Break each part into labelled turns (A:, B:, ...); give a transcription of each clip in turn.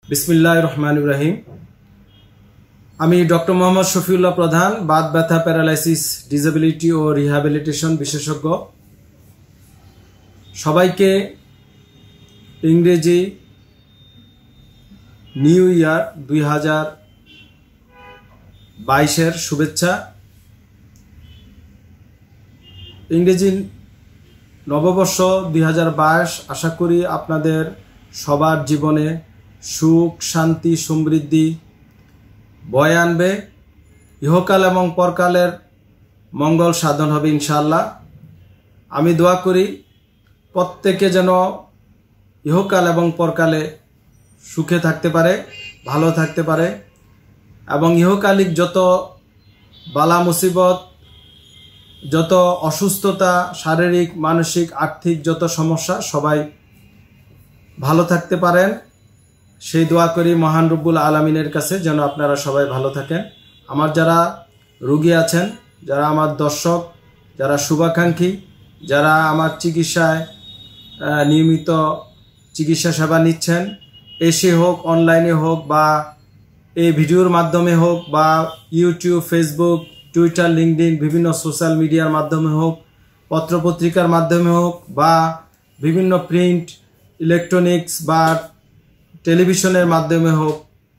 A: बिस्मिल्लाहिर रहमानिर रहीम। আমি ডক্টর মোহাম্মদ শফিউল্লাহ প্রধান, বাত ব্যথা, প্যারালাইসিস, ডিসেবিলিটি ও রিহ্যাবিলিটেশন বিশেষজ্ঞ। সবাইকে ইংরেজি নিউ ইয়ার 2022-এর শুভেচ্ছা। ইংরেজি নববর্ষ 2022 আশা করি আপনাদের সবার জীবনে সুখ, শান্তি, সমৃদ্ধি বয়ে আনবে। ইহকাল এবং পরকালের মঙ্গল সাধন হবে ইনশাআল্লাহ। আমি দোয়া করি প্রত্যেকে যেন ইহকাল এবং পরকালে সুখে থাকতে পারে, ভালো থাকতে পারে এবং ইহকালিক যত বালা মুসিবত, যত অসুস্থতা, শারীরিক, মানসিক, আর্থিক যত সমস্যা, সবাই ভালো থাকতে পারেন সেই দোয়া করি মহান রব্বুল আলামিনের কাছে, যেন আপনারা সবাই ভালো থাকেন। আমার যারা রোগী আছেন, যারা আমার দর্শক, যারা শুভাকাঙ্ক্ষী, যারা আমার চিকিৎসায় নিয়মিত চিকিৎসা সেবা নিচ্ছেন, এসে হোক, অনলাইনে হোক, বা এই ভিডিওর মাধ্যমে হোক, বা ইউটিউব, ফেসবুক, টুইটার, লিঙ্কডইন বিভিন্ন সোশ্যাল মিডিয়ার মাধ্যমে হোক, পত্রপত্রিকার মাধ্যমে হোক, বা বিভিন্ন প্রিন্ট, ইলেকট্রনিক্স বা টেলিভিশনের মাধ্যমে হোক,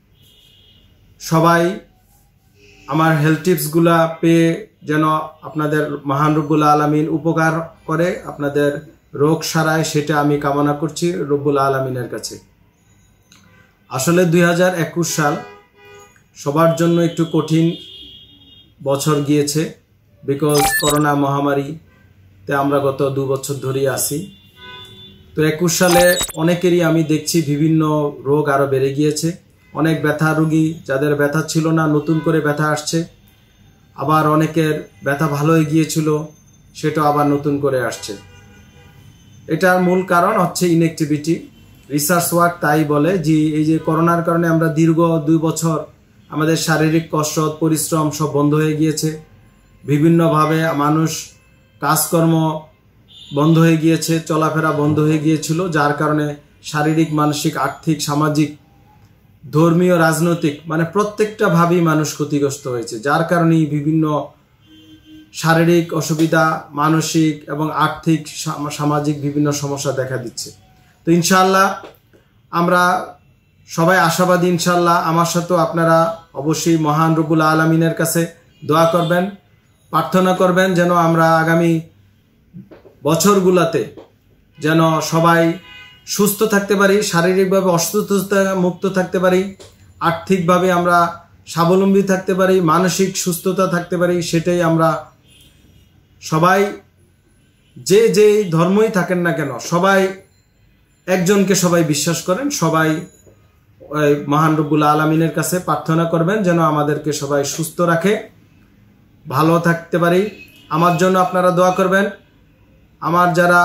A: সবাই আমার হেলথ টিপসগুলা পেয়ে যেন আপনাদের মহান রব্বুল আলামিন উপকার করে, আপনাদের রোগ সারায়, সেটা আমি কামনা করছি রব্বুল আলামিনের কাছে। আসলে 2021 সাল সবার জন্য একটু কঠিন বছর গিয়েছে, বিকজ করোনা মহামারীতে আমরা গত 2 বছর ধরেই আছি। তো 21 সালে অনেকেরই আমি দেখছি বিভিন্ন রোগ আরও বেড়ে গিয়েছে। অনেক ব্যথা রোগী, যাদের ব্যথা ছিল না, নতুন করে ব্যথা আসছে। আবার অনেকের ব্যথা ভালো হয়ে গিয়েছিল, সেটা আবার নতুন করে আসছে। এটার মূল কারণ হচ্ছে ইনঅ্যাক্টিভিটি। রিসার্চ ওয়ার্ক তাই বলে যে এই যে করোনার কারণে আমরা দীর্ঘ 2 বছর আমাদের শারীরিক কসরত, পরিশ্রম সব বন্ধ হয়ে গিয়েছে। বিভিন্নভাবে মানুষ কাজকর্ম বন্ধ হয়ে গিয়েছে, চলাফেরা বন্ধ হয়ে গিয়েছিল, যার কারণে শারীরিক, মানসিক, আর্থিক, সামাজিক, ধর্মীয়, রাজনৈতিক মানে প্রত্যেকটা ভাবেই মানুষ ক্ষতিগ্রস্ত হয়েছে। যার কারণেই বিভিন্ন শারীরিক অসুবিধা, মানসিক এবং আর্থিক, সামাজিক বিভিন্ন সমস্যা দেখা দিচ্ছে। তো ইনশাআল্লাহ আমরা সবাই আশাবাদী। ইনশাআল্লাহ আমার সাথেও আপনারা অবশ্যই মহান রব্বুল আলামিনের কাছে দোয়া করবেন, প্রার্থনা করবেন যেন আমরা আগামী বছরগুলোতে যেন সবাই সুস্থ থাকতে পারি, শারীরিকভাবে অসুস্থতা মুক্ত থাকতে পারি, আর্থিকভাবে আমরা স্বাবলম্বী থাকতে পারি, মানসিক সুস্থতা থাকতে পারি। সেটাই আমরা সবাই, যে যেই ধর্মই থাকেন না কেন, সবাই একজনকে সবাই বিশ্বাস করেন। সবাই মহান রব্বুল আলামিনের কাছে প্রার্থনা করবেন যেন আমাদেরকে সবাই সুস্থ রাখে, ভালো থাকতে পারি। আমার জন্য আপনারা দোয়া করবেন। আমার যারা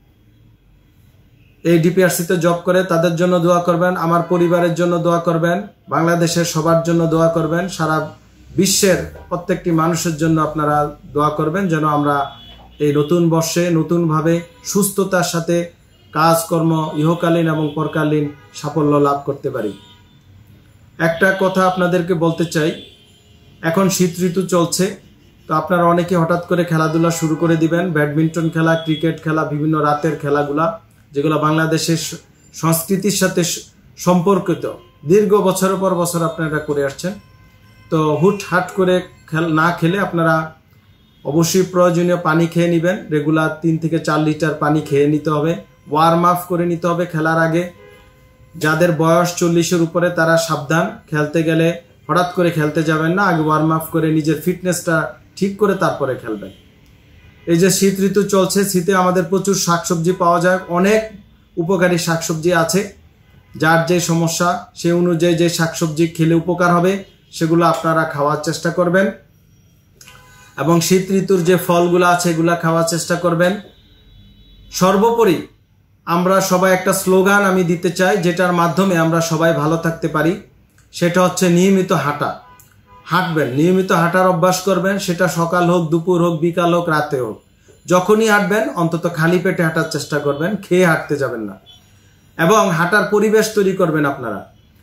A: এই ডিপিআরসিতে জব করে তাদের জন্য দোয়া করবেন, আমার পরিবারের জন্য দোয়া করবেন, বাংলাদেশের সবার জন্য দোয়া করবেন, সারা বিশ্বের প্রত্যেকটি মানুষের জন্য আপনারা দোয়া করবেন যেন আমরা এই নতুন বর্ষে নতুনভাবে সুস্থতার সাথে কাজকর্ম, ইহকালীন এবং পরকালীন সাফল্য লাভ করতে পারি। একটা কথা আপনাদেরকে বলতে চাই, এখন শীত ঋতু চলছে, তো আপনারা অনেকে হঠাৎ করে খেলাধুলা শুরু করে দিবেন, ব্যাডমিন্টন খেলা, ক্রিকেট খেলা, বিভিন্ন রাতের খেলাগুলা, যেগুলো বাংলাদেশের সংস্কৃতির সাথে সম্পর্কিত, দীর্ঘ বছরের পর বছর আপনারা করে আসছেন। তো হুটহাট করে না খেলে আপনারা অবশ্যই প্রয়োজনীয় পানি খেয়ে নেবেন। রেগুলার 3 থেকে 4 লিটার পানি খেয়ে নিতে হবে। ওয়ার্ম আপ করে নিতে হবে খেলার আগে। যাদের বয়স 40-এর উপরে তারা সাবধান, খেলতে গেলে হঠাৎ করে খেলতে যাবেন না, আগে ওয়ার্ম আপ করে নিজের ফিটনেসটা ঠিক করে তারপরে খেলবেন। এই যে শীত ঋতু চলছে, শীতে আমাদের প্রচুর শাকসবজি পাওয়া যায়, অনেক উপকারী শাকসবজি আছে। যার যে সমস্যা সেই অনুযায়ী যে শাকসবজি খেলে উপকার হবে সেগুলো আপনারা খাওয়ার চেষ্টা করবেন, এবং শীত ঋতুর যে ফলগুলো আছে এগুলা খাওয়ার চেষ্টা করবেন। সর্বোপরি আমরা সবাই একটা স্লোগান আমি দিতে চাই, যেটার মাধ্যমে আমরা সবাই ভালো থাকতে পারি। সেটা হচ্ছে নিয়মিত হাঁটা। হাঁটবেন, নিয়মিত হাঁটার অভ্যাস করবেন, সেটা সকাল হোক, দুপুর হোক, বিকাল হোক, রাতে হোক, যখনই হাঁটবেন অন্তত খালি পেটে হাঁটার চেষ্টা করবেন, খেয়ে হাঁটতে যাবেন না। এবং হাঁটার পরিবেশ তৈরি করবেন আপনারা।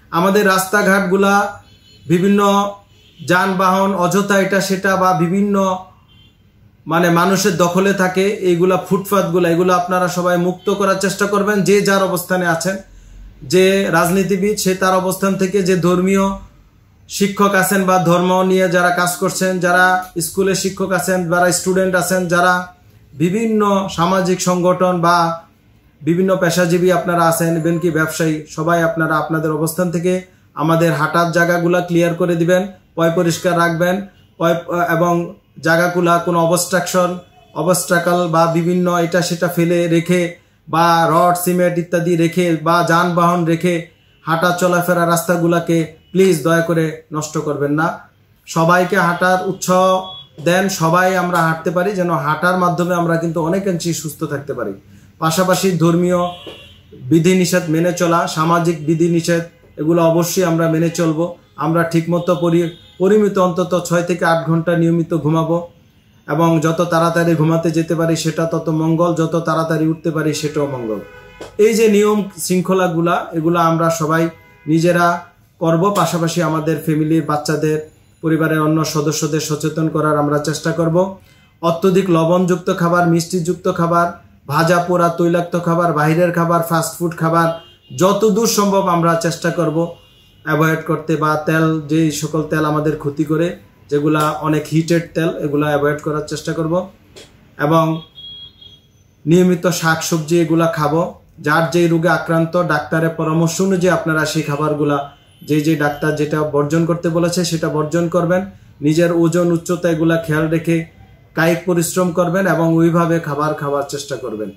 A: আমাদের রাস্তাঘাটগুলা বিভিন্ন যানবাহন অযথা এটা সেটা বা বিভিন্ন মানে মানুষের দখলে থাকে, এইগুলা ফুটপাথগুলো এগুলো আপনারা সবাই মুক্ত করার চেষ্টা করবেন। যে যার অবস্থানে আছেন, যে রাজনীতিবিদ সে তার অবস্থান থেকে, যে ধর্মীয় শিক্ষক আছেন বা ধর্ম নিয়ে যারা কাজ করছেন, যারা স্কুলের শিক্ষক আছেন, যারা স্টুডেন্ট আছেন, যারা বিভিন্ন সামাজিক সংগঠন বা বিভিন্ন পেশাজীবী আপনারা আছেন, ইভেন কি ব্যবসায়ী, সবাই আপনারা আপনাদের অবস্থান থেকে আমাদের হাঁটার জায়গাগুলা ক্লিয়ার করে দিবেন, পয় পরিষ্কার রাখবেন এবং জায়গাগুলা কোনো অবস্ট্রাকল বা বিভিন্ন এটা সেটা ফেলে রেখে বা রড সিমেন্ট ইত্যাদি রেখে বা যানবাহন রেখে হাঁটা চলাফেরা রাস্তাগুলাকে প্লিজ দয়া করে নষ্ট করবেন না। সবাইকে হাঁটার উৎসাহ দেন, সবাই আমরা হাঁটতে পারি, যেন হাঁটার মাধ্যমে আমরা কিন্তু অনেকাংশেই সুস্থ থাকতে পারি। পাশাপাশি ধর্মীয় বিধিনিষেধ মেনে চলা, সামাজিক বিধিনিষেধ এগুলো অবশ্যই আমরা মেনে চলবো। আমরা ঠিকমতো পরিমিত অন্তত 6 থেকে 8 ঘন্টা নিয়মিত ঘুমাবো এবং যত তাড়াতাড়ি ঘুমাতে যেতে পারি সেটা তত মঙ্গল, যত তাড়াতাড়ি উঠতে পারি সেটাও মঙ্গল। এই যে নিয়ম শৃঙ্খলাগুলা এগুলা আমরা সবাই নিজেরা করব, পাশাপাশি আমাদের ফ্যামিলির বাচ্চাদের, পরিবারের অন্য সদস্যদের সচেতন করার আমরা চেষ্টা করব। অত্যধিক লবণযুক্ত খাবার, মিষ্টিযুক্ত খাবার, ভাজা পোড়া তৈলাক্ত খাবার, বাইরের খাবার, ফাস্টফুড খাবার যতদূর সম্ভব আমরা চেষ্টা করব অ্যাভয়েড করতে, বা তেল, যেই সকল তেল আমাদের ক্ষতি করে, যেগুলা অনেক হিটেড তেল, এগুলা অ্যাভয়েড করার চেষ্টা করব এবং নিয়মিত শাক সবজি এগুলা খাবো। যার যেই রোগে আক্রান্ত ডাক্তারের পরামর্শ অনুযায়ী আপনারা সেই খাবারগুলা, যে ডাক্তার যেটা বর্জন করতে বলেছে সেটা বর্জন করবেন। নিজের ওজন উচ্চতা এগুলা খেয়াল রেখে কায়িক পরিশ্রম করবেন এবং ওইভাবে খাবার খাওয়ার চেষ্টা করবেন।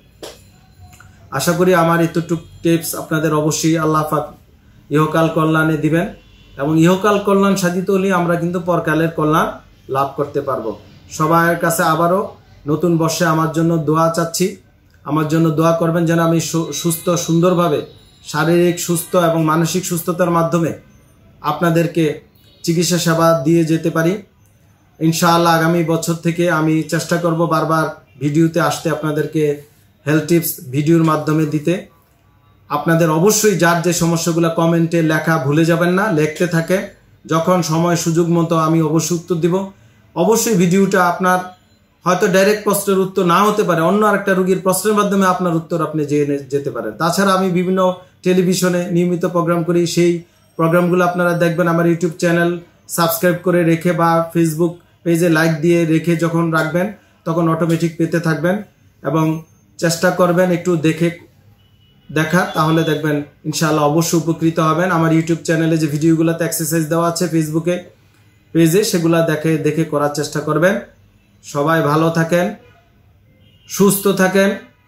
A: আশা করি আমার এতটুকু টিপস আপনাদের অবশ্যই আল্লাহ পাক ইহকাল কল্যাণে দিবেন এবং ইহকাল কল্যাণ সাধিত হলে আমরা কিন্তু পরকালের কল্যাণ লাভ করতে পারবো। সবার কাছে আবারও নতুন বর্ষে আমার জন্য দোয়া চাচ্ছি, আমার জন্য দোয়া করবেন যেন আমি সুস্থ সুন্দরভাবে শারীরিক সুস্থ এবং মানসিক সুস্থতার মাধ্যমে আপনাদেরকে চিকিৎসা সেবা দিয়ে যেতে পারি। ইনশাআল্লাহ আগামী বছর থেকে আমি চেষ্টা করব বারবার ভিডিওতে আসতে, আপনাদেরকে হেলথ টিপস ভিডিওর মাধ্যমে দিতে। আপনাদের অবশ্যই যার যে সমস্যাগুলো কমেন্টে লেখা ভুলে যাবেন না, লিখতে থাকে, যখন সময় সুযোগ মতো আমি অবশ্যই উত্তর দিব। অবশ্যই ভিডিওটা আপনার হয়তো ডাইরেক্ট প্রশ্নের উত্তর না হতে পারে, অন্য আরেকটা রোগীর প্রশ্নের মাধ্যমে আপনার উত্তর আপনি জেনে যেতে পারেন। তাছাড়া আমি বিভিন্ন টেলিভিশনে নিয়মিত প্রোগ্রাম করি, সেই প্রোগ্রামগুলো আপনারা দেখবেন আমার ইউটিউব চ্যানেল সাবস্ক্রাইব করে রেখে বা ফেসবুক পেজে লাইক দিয়ে রেখে যখন রাখবেন তখন অটোমেটিক পেতে থাকবেন এবং চেষ্টা করবেন একটু দেখা, তাহলে দেখবেন ইনশাআল্লাহ অবশ্যই উপকৃত হবেন। আমার ইউটিউব চ্যানেলে যে ভিডিওগুলোতে এক্সারসাইজ দেওয়া আছে ফেসবুকে পেজে, সেগুলা দেখে করার চেষ্টা করবেন। সবাই ভালো থাকেন, সুস্থ থাকেন।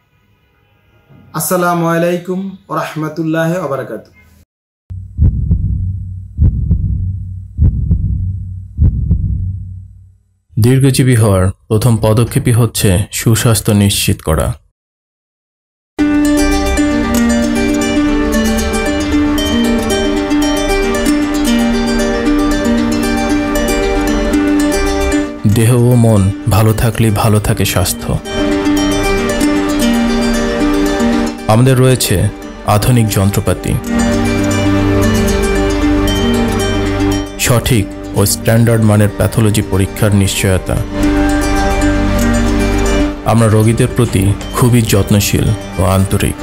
A: আসসালামু আলাইকুম ওয়া রাহমাতুল্লাহি ওয়া বারাকাতুহু।
B: দীর্ঘজীবী হওয়ার প্রথম পদক্ষেপই হচ্ছে সুস্বাস্থ্য নিশ্চিত করা। দেহ ও মন ভালো থাকলেই ভালো থাকে স্বাস্থ্য। আমাদের রয়েছে আধুনিক যন্ত্রপাতি, সঠিক ও স্ট্যান্ডার্ড মানের প্যাথোলজি পরীক্ষার নিশ্চয়তা। আমরা রোগীদের প্রতি খুবই যত্নশীল ও আন্তরিক।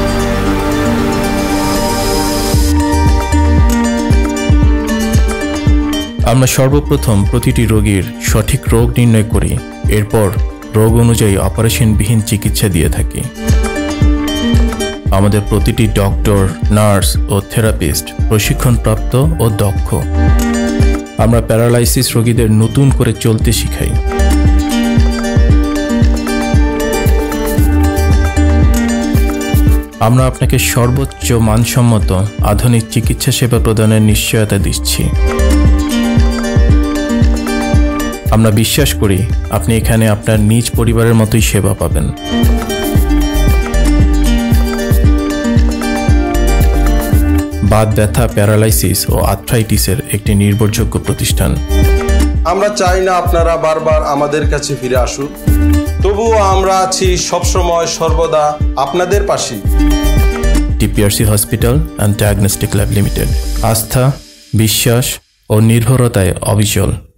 B: আমরা সর্বপ্রথম প্রতিটি রোগীর সঠিক রোগ নির্ণয় করি, এরপর রোগ অনুযায়ী অপারেশনবিহীন চিকিৎসা দিয়ে থাকি। আমাদের প্রতিটি ডক্টর, নার্স ও থেরাপিস্ট প্রশিক্ষণপ্রাপ্ত ও দক্ষ। আমরা প্যারালাইসিস রোগীদের নতুন করে চলতে শিখাই। আমরা আপনাকে সর্বোচ্চ মানসম্মত আধুনিক চিকিৎসা সেবা প্রদানের নিশ্চয়তা দিচ্ছি। আমরা বিশ্বাস করি আপনি এখানে আপনার নিজ পরিবারের মতোই সেবা পাবেন। বাত ব্যথা, প্যারালাইসিস ও আর্থ্রাইটিসের একটি নির্ভরযোগ্য প্রতিষ্ঠান।
A: আমরা চাই না আপনারা বারবার আমাদের কাছে ফিরে আসুন, তবুও আমরা আছি সবসময় সর্বদা আপনাদের পাশে।
B: TPRC hospital and diagnostic lab limited. আস্থা, বিশ্বাস ও নির্ভরতায় অবিচল।